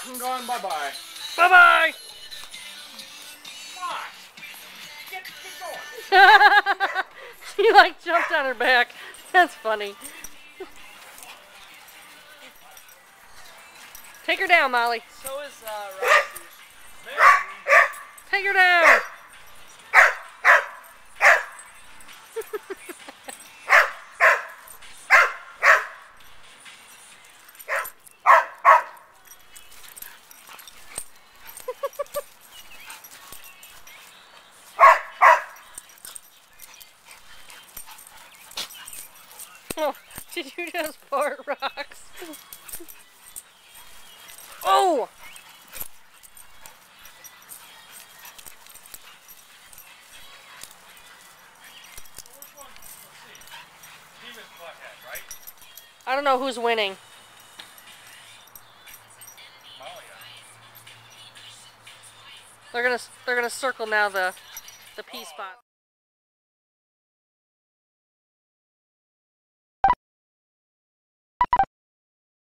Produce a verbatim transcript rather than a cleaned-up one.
off and gone bye-bye. Bye-bye! Come on. Get, get going. She like jumped on her back. That's funny. Take her down, Molly. So is uh, Roxy. Take her down. Oh, did you just fart, Rox? Oh! I don't know who's winning. They're gonna they're gonna circle now the the P spot.